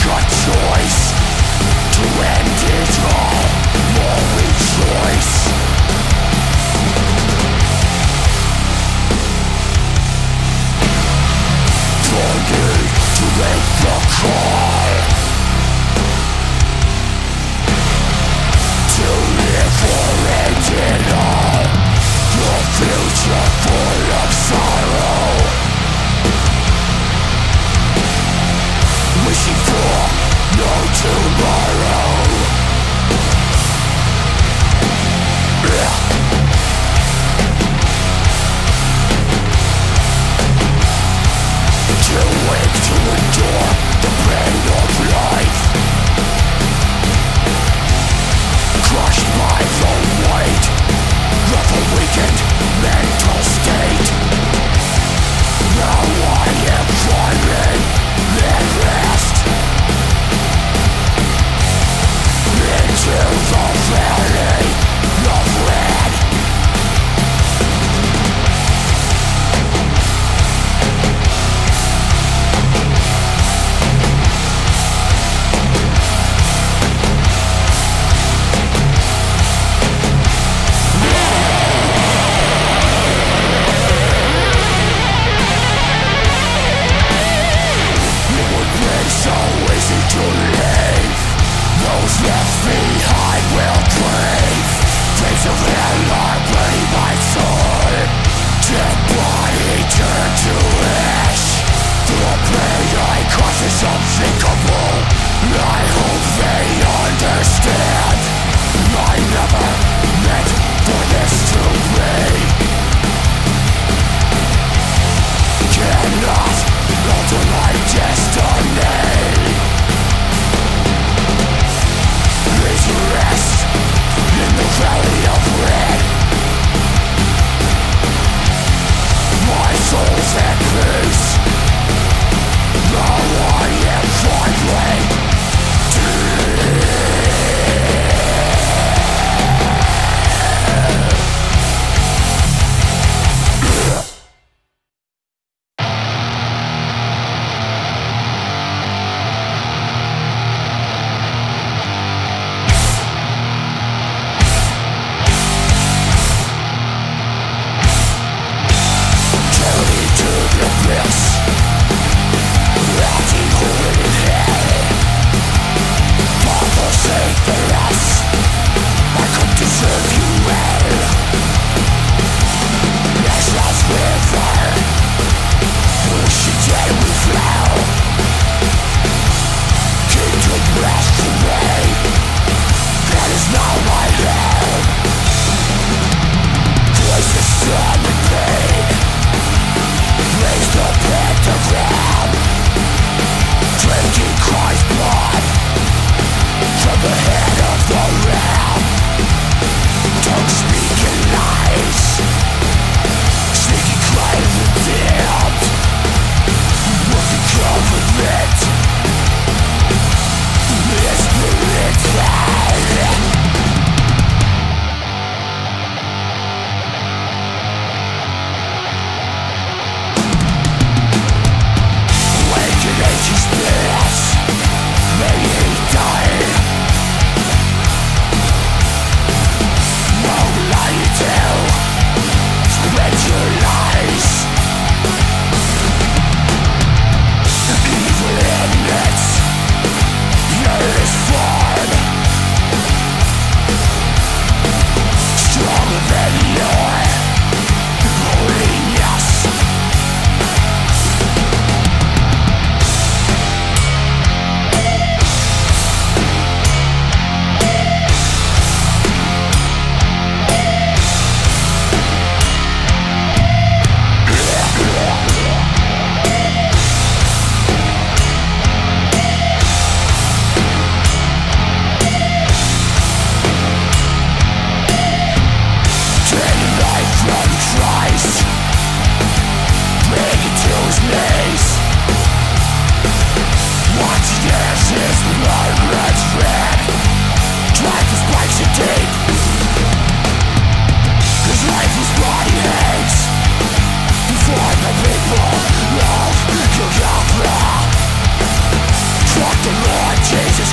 the law.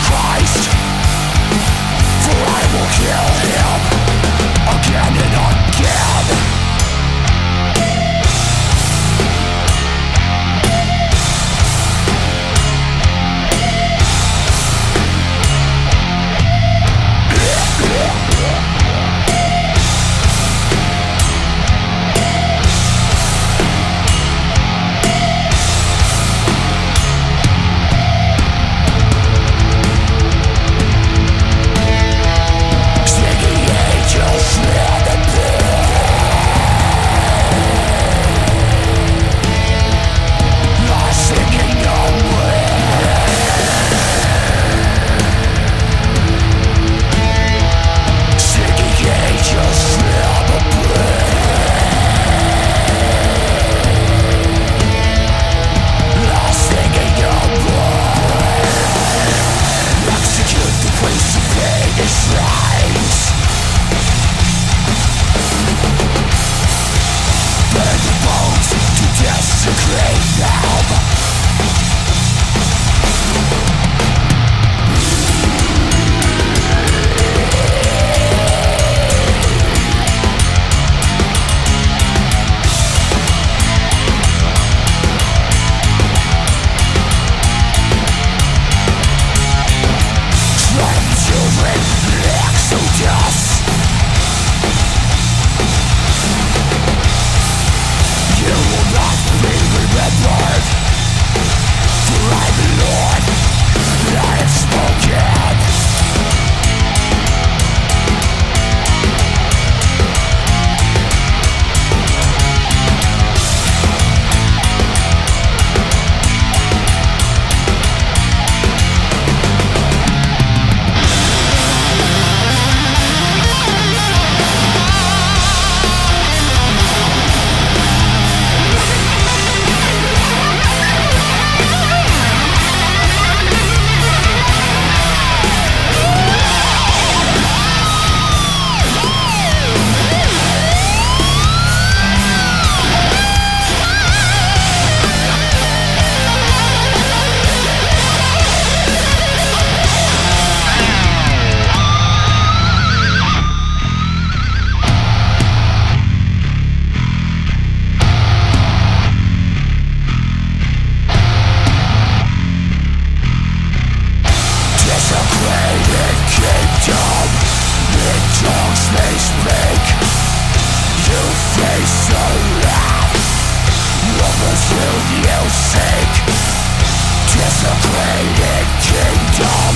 Desecrated Kingdom,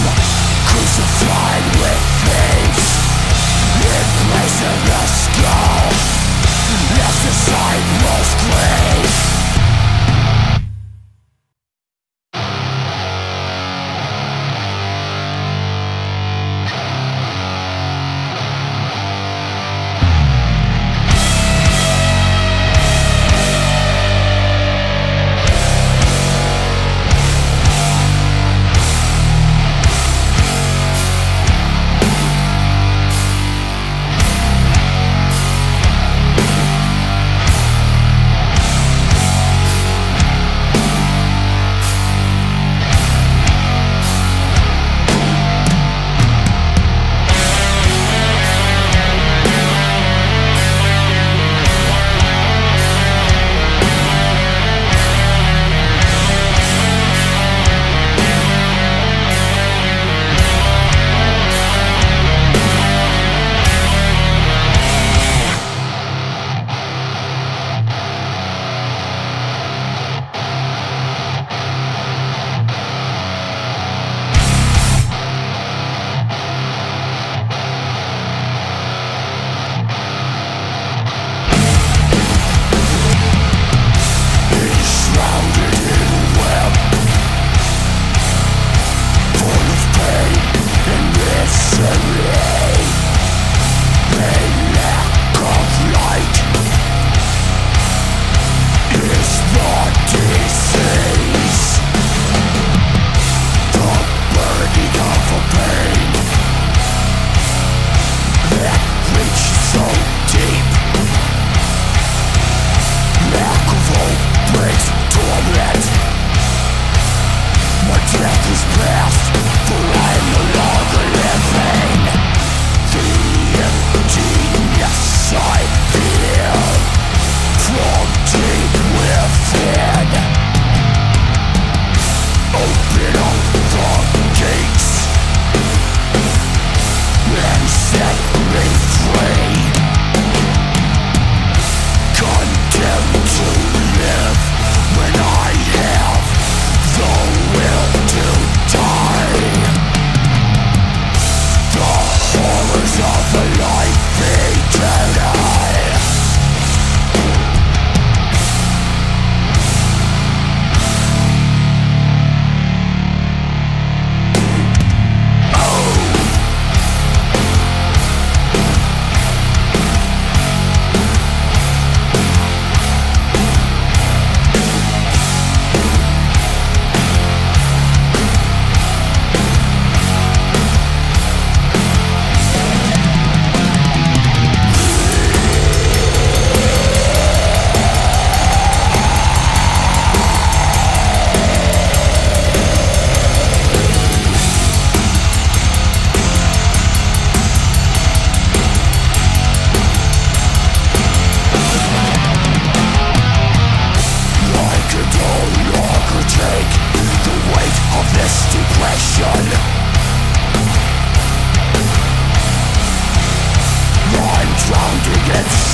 crucified with peace. In place of the skull, as disciples grieve.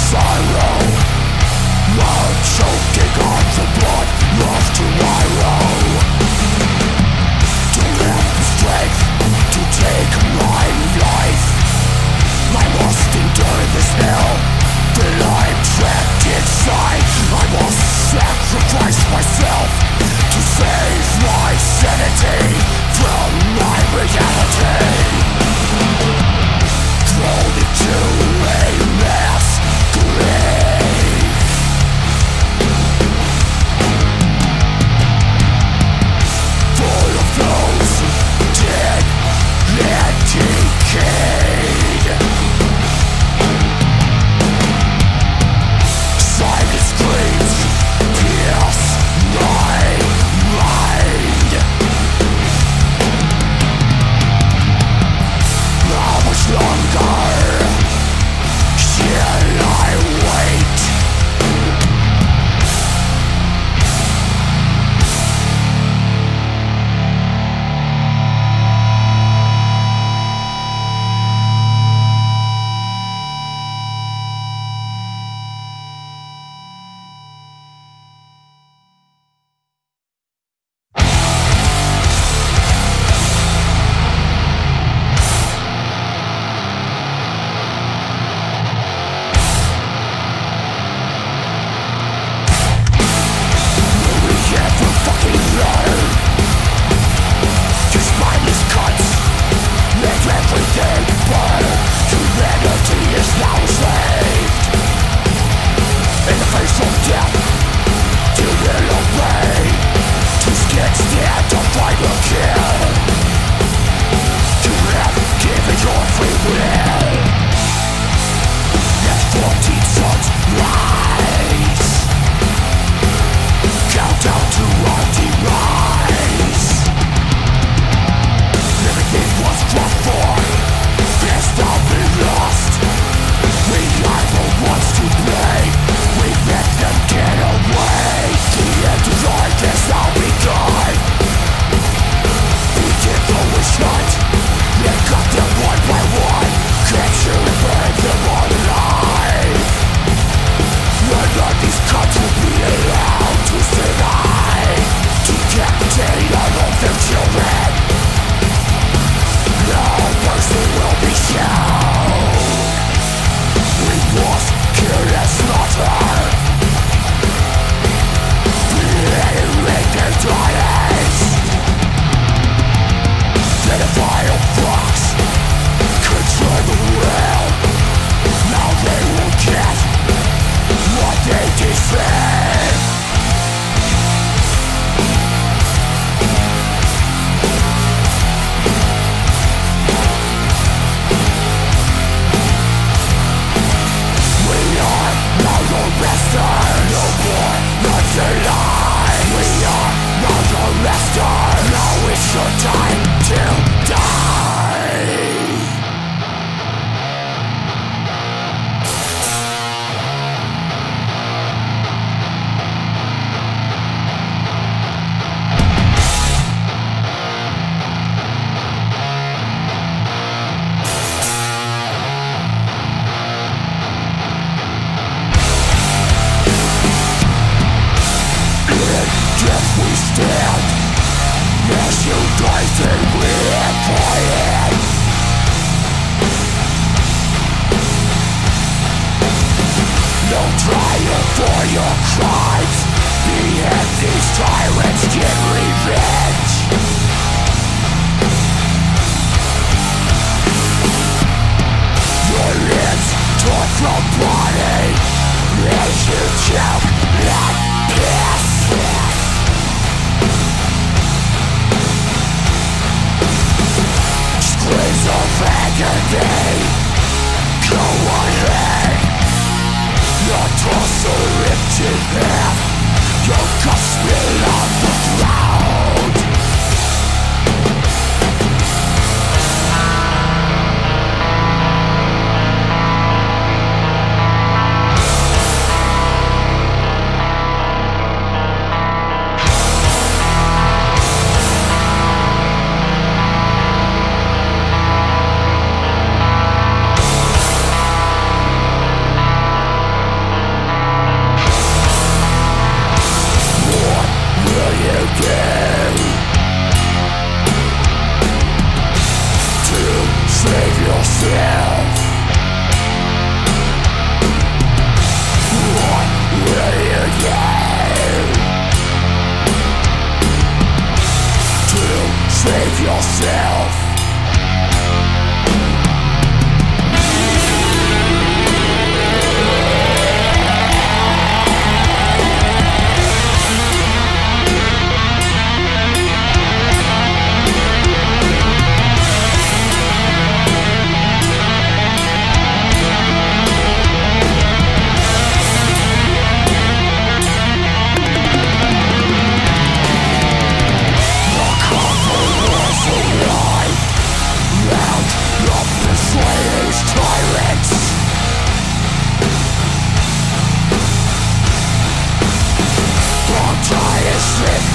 sorrow, while choking on the blood of tomorrow. Don't have the strength to take my life. I must endure this hell that I'm trapped inside. I must sacrifice myself to save my sanity from my reality. Thrown into a mass grave. Full of those dead and decayed. Silent screams pierce my mind. How much longer shall I wait?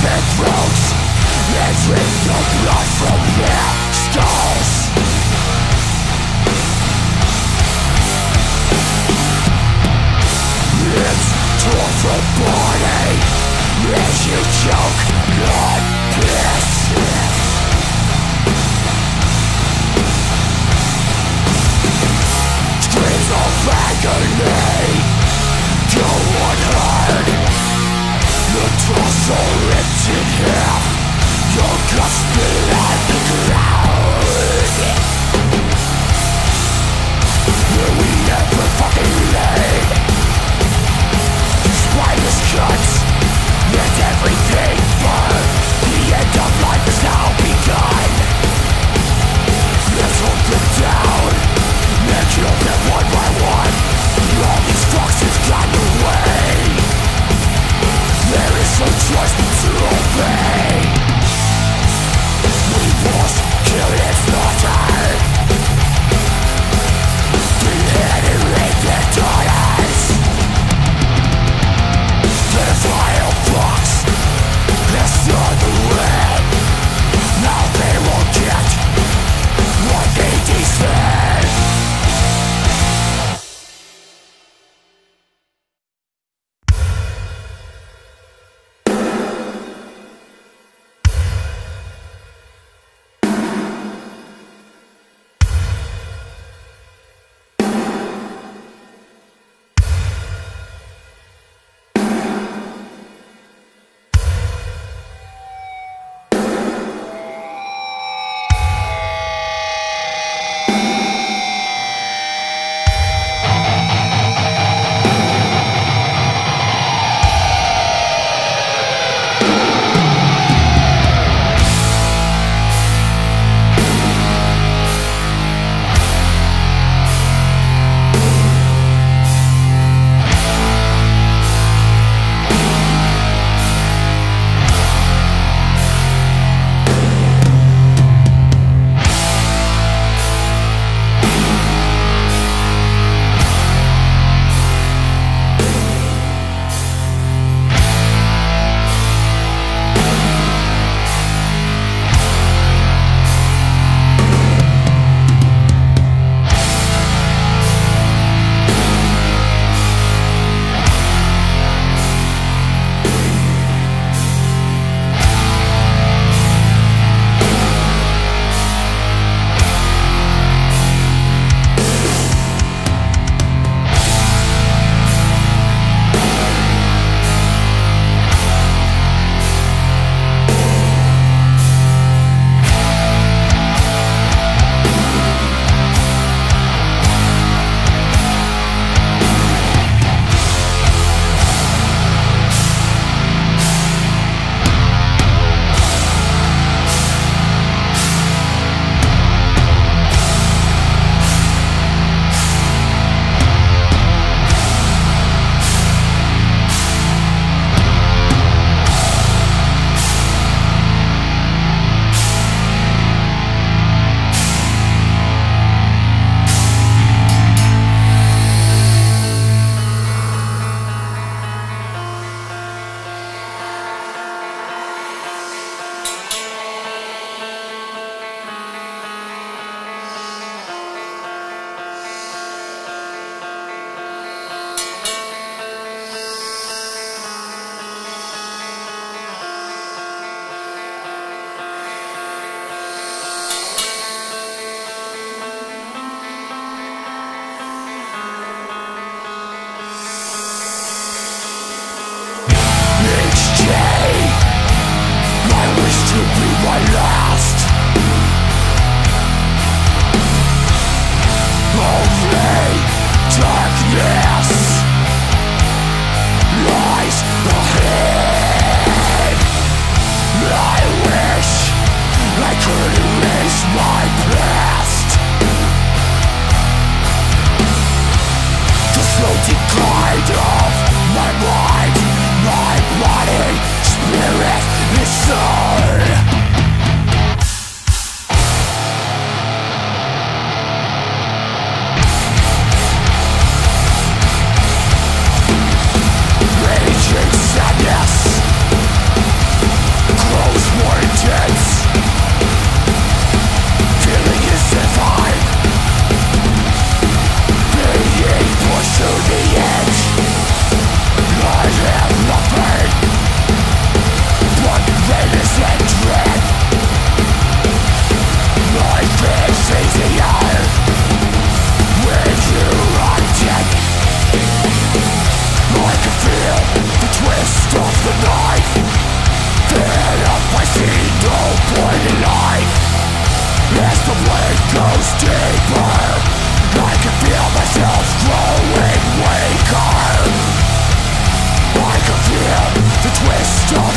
their throats and drink the blood from their skulls. It's tortured body as you choke on piss. Screams of agony go unheard. Your torso ripped in half, your guts spit on the ground. Will we ever fucking learn? Spineless cuts, let everything burn. The end of life has now begun. Let's hold them down and kill them one by one. All these fucks have gotten away. There is no choice but to obey. We must kill and slaughter. Behead and rape their daughters. The vile fox has done the way. Now they will get what they deserve.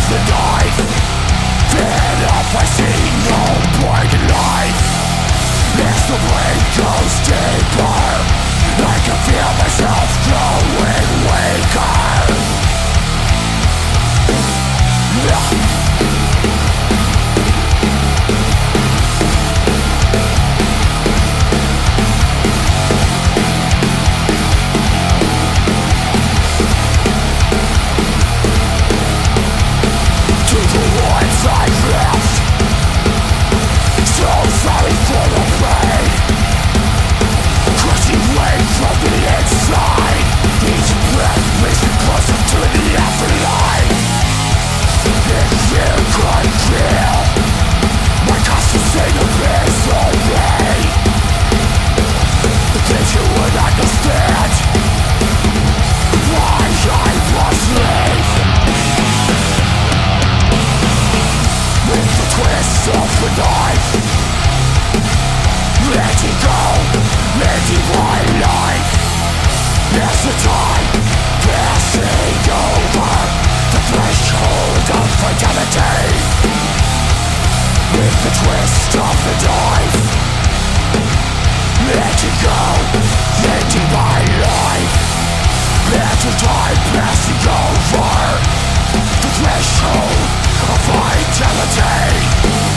the knife, fed up I see no point in life. As the blade goes deeper, I can feel myself growing weaker. To the ones I've left, so sorry for the pain, crushing weight from the inside. Each breath brings me closer to the afterlife. If you could feel my constant state of misery, then you would understand why I was late. With the twist of the knife, letting go, ending my life. As the time passing over the threshold of fatality, with the twist of the knife, letting go, ending my life. As the time passing over the threshold of vitality.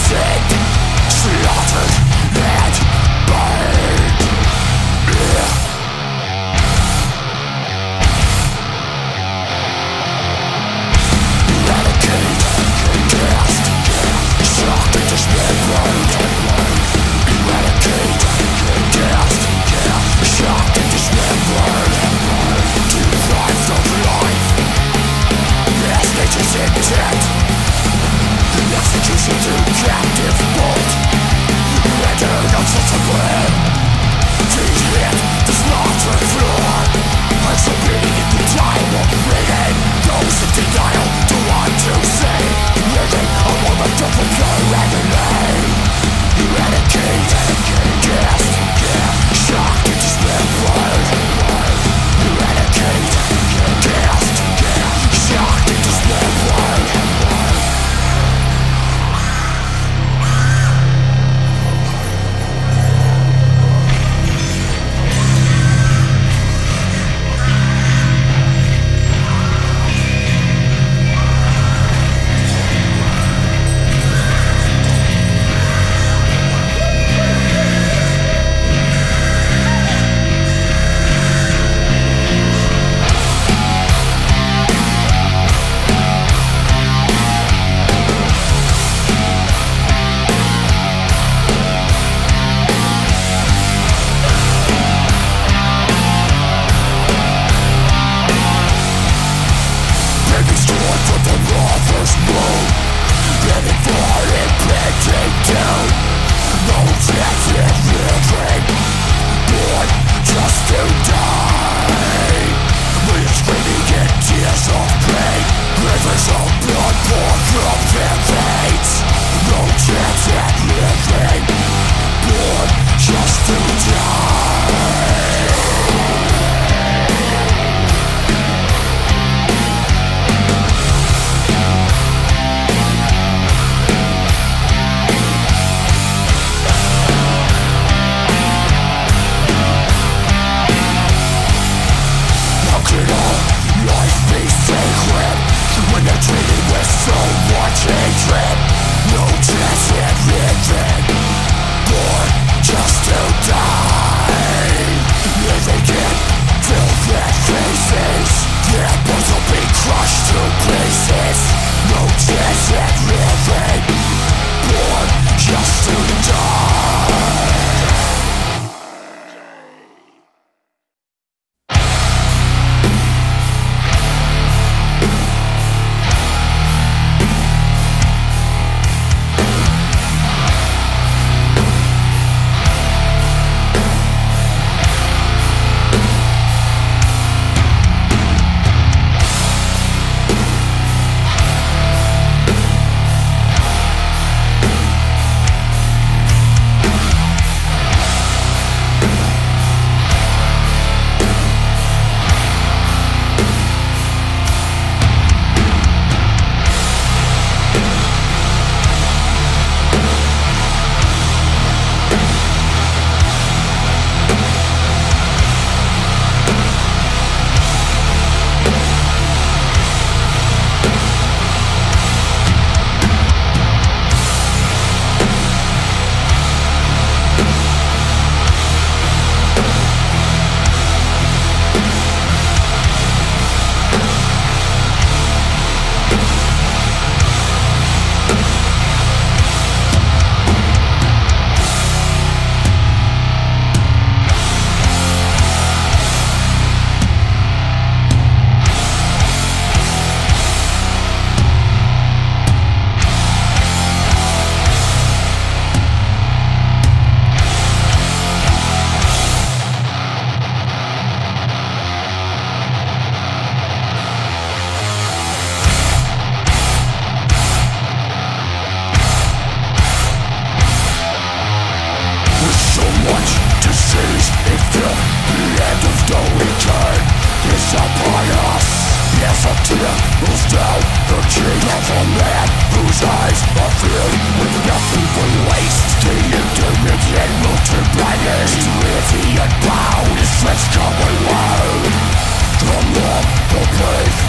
sinned, slaughtered and burned. Eradicate, cast, shocked and dismembered. Eradicate, cast, shocked and dismembered. Deprived of life, as nature's intent. Execution through captive bolt, rendered unsensibly. Feet hit the slaughtered floor, unsubbing in the time of reading. Those in denial don't want to see living a moment of pure agony. Eradicate, cast, shocked and dismembered. Eradicate, cast, shocked and dismembered.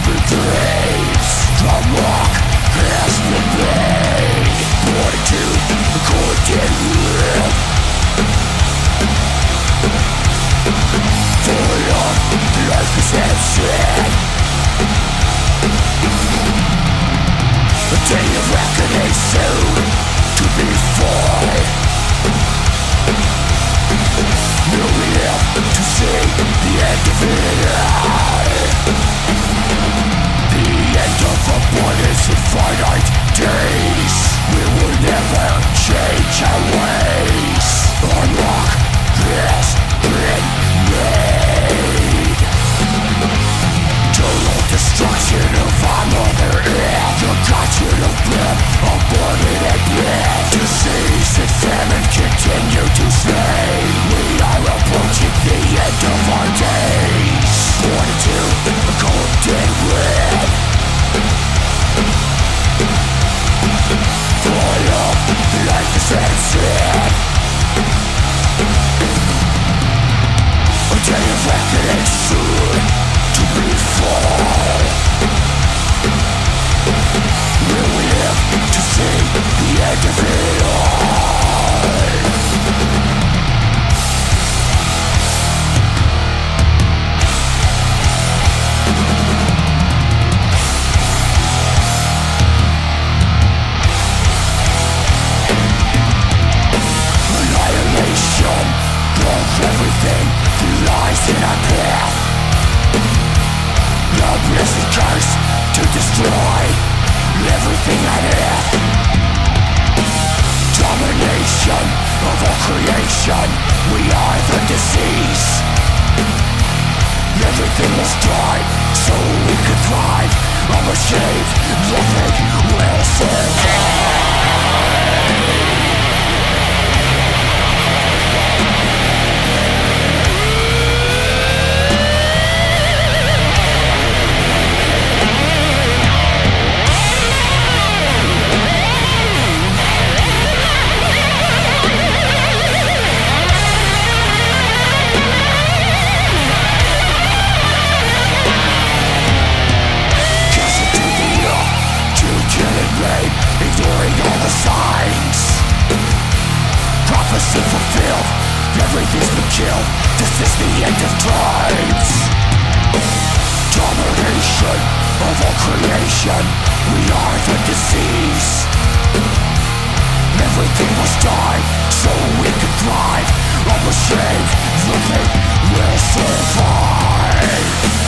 To infected with, full of lifeless absurd. A day of reckoning soon to be full. Will we live to see the end of it all? The end of abundance and finite days. We will never change our ways. Unlock has been made. Total destruction of our mother earth. The conscience of blood, aborted and bled. Disease and famine continue to slay. We are approaching the end of our days. Born into a golden red, full of lifeless absurd. A day of reckoning soon to be full. Will we live to see the end of it all? Annihilation of everything that lies in our path. The blessed curse to destroy everything on earth. Domination of all creation. We are the disease. Everything must die so we can thrive. Unashamed, nothing will survive. Ignoring all the signs. Prophecy fulfilled. Everything's been killed. This is the end of times. Domination of all creation. We are the disease. Everything must die so we can thrive. Unashamed, nothing will survive.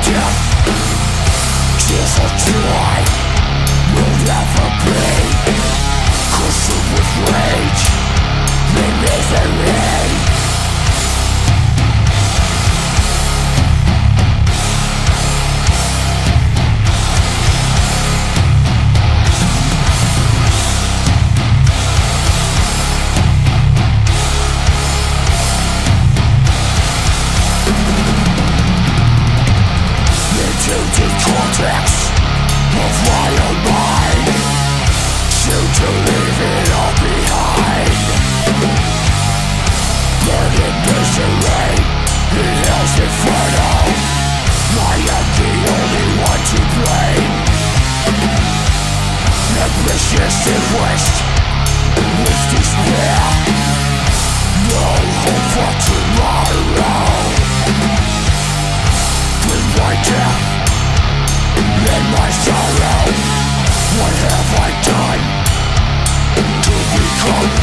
death. Tears of joy will never be consumed with rage and misery. Into the cortex of my own mind, soon to leave it all behind. Burning misery in hell's inferno, I am the only one to blame. Ambitious and waste with despair, no hope for tomorrow. With my death and my sorrow, what have I done to become